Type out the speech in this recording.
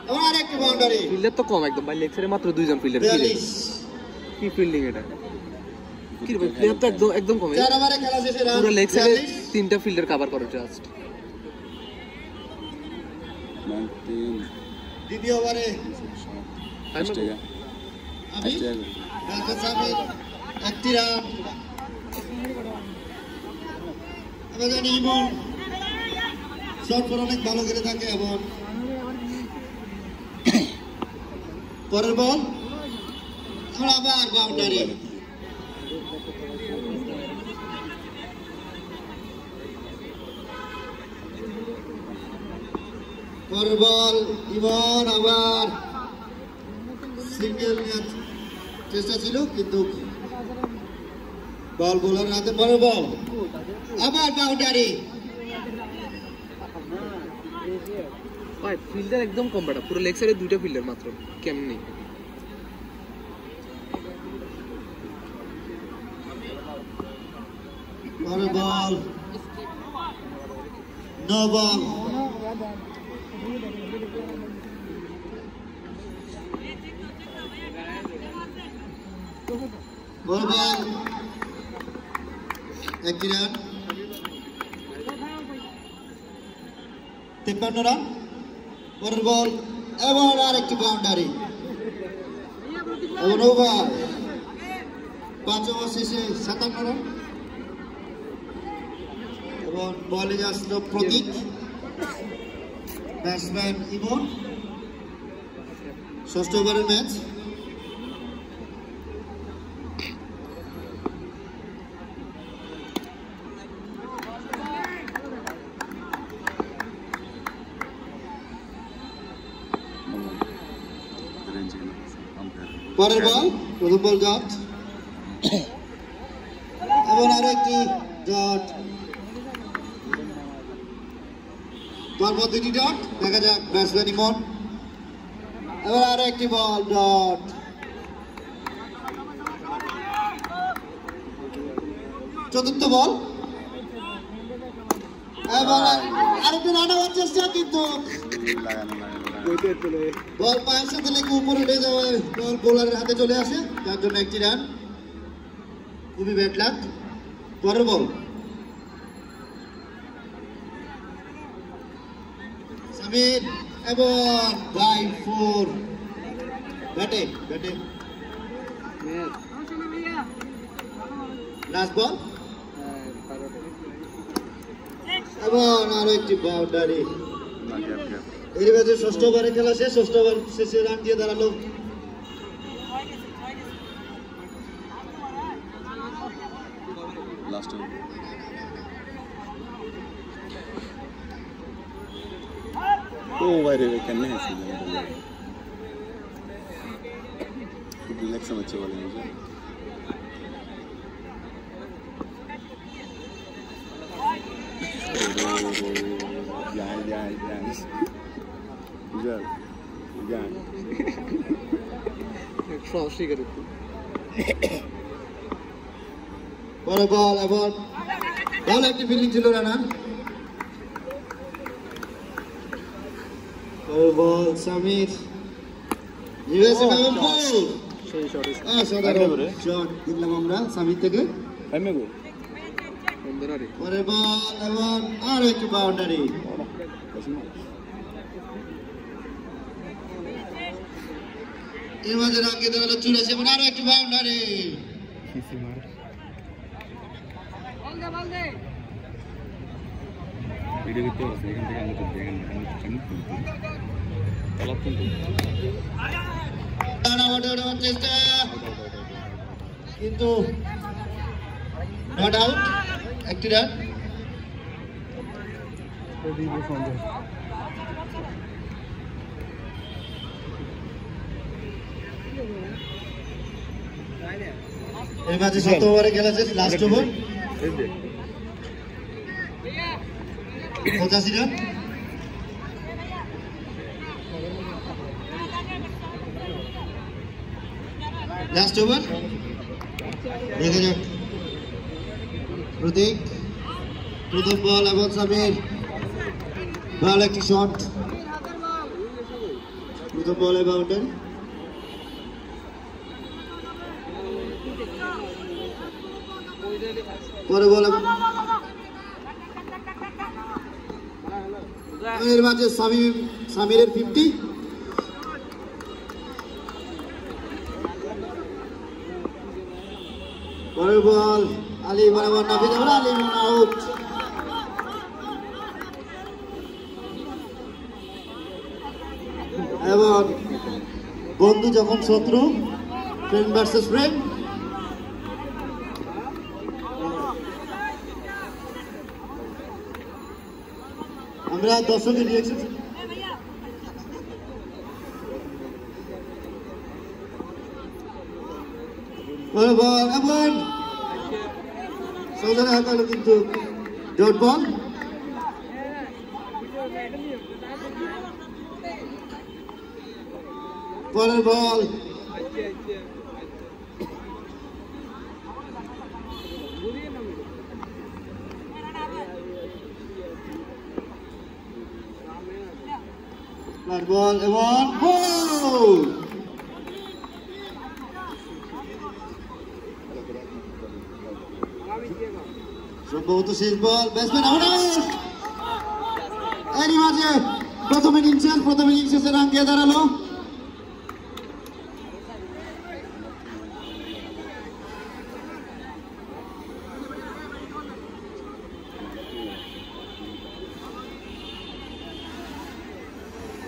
আর একটা boundary fielder তো কম একদম ভাই লেগ সাইডে মাত্র দুইজন ফিল্ডার কি ফিল্ডিং এটা কি ভাই প্লেয়ার তো একদম কম 4 ওভারে খেলা শেষে রান পুরো লেগ সাইডে তিনটা ফিল্ডার কভার করে জাস্ট দ্বিতীয় ওভারে একটি রান আমরা জানি ইমন শর্ট ফর অনেক ভালো করে থাকে এবং পরের বল আমরা আবার বাউন্ডারি পরের বল ইমন আবার সিঙ্গেল চেষ্টা ছিল কিন্তু বল বোলার হাতে পরের বল আবার বাউন্ডারি ভাই ফিল্ডার একদম কম বাটা পুরো লেগ সাইডে দুইটা ফিল্ডার মাত্র কেমনি পরের বল নো বল বল বল একটি রান 53 রান পরের বল এবার আর একটি বাউন্ডারি এবং ওভার 5 ওভার শেষে 57 রান এবং বলে আসলো প্রতীক ব্যাটসম্যান ইমন ষষ্ঠ ওভারের ম্যাচ পরের বল প্রথম বল ডট এবং আরো একটি ডট পরপর দুটি ডট দেখা যাক ব্যাটসম্যান ইমন এবার আরো একটি বল ডট চতুর্থ বল এবার আরেকটি রান হওয়ার চেষ্টা কিন্তু বল পায়ের সাথে লেগে উপরে উঠে যাওয়ায় বল বোলারের হাতে চলে আসে যার জন্য একটি রান খুবই ব্যাড লাক পরের বল সামির এবং বাই 4 ব্যাটে লাস্ট বল এবং আরো একটি বাউন্ডারি এর মধ্যে ষষ্ঠ ওভারে খেলা শেষ ষষ্ঠ ওভার শেষে রান দিয়ে দাঁড়ালো ও বাইরে কেন আছে খুব রিল্যাক্স হচ্ছে বলে মুঝে Güzel. Yani. Fransi garip. বল বল এবং বল একটি ফিল্ডিং ছিল Rana ball Samir USA ball সেই শট সাধারণ শট দিলাম আমরা সামির থেকে এমএ গো পরে বল এবং আর একটি বাউন্ডারি এর মাঝে রাঙ্গে দাঁড়ালো 84 এবং আরো একটি বাউন্ডারি ভিডিও করতে পারছি এখান থেকে আমি তো দেখেন চেষ্টা কিন্তু নট আউট একটি রান এর মাঝে 7 ওভারে খেলা শেষ last over 85 run last over দেখা যাক প্রতীক প্রথম বল এবং সামির ভালো একটি শট প্রথম বলে বাউন্ডারি। পরে বলে এর মাঝে সামিরের 50। পরের বল আলী বরাবর নাফিজ আলী আউট। এবং বন্ধু যখন শত্রু, ফ্রেন্ড ভার্সেস ফ্রেন্ড। আমরা দর্শকের রিয়েকশন বল এমন সৌদানে হাঁকালো কিন্তু ডট বল। পরের বল বল এবং সম্ভবত শেষ বল। Batsman out. এরই মাঝে প্রথম ইনিংসের রান দিয়ে দাঁড়ালো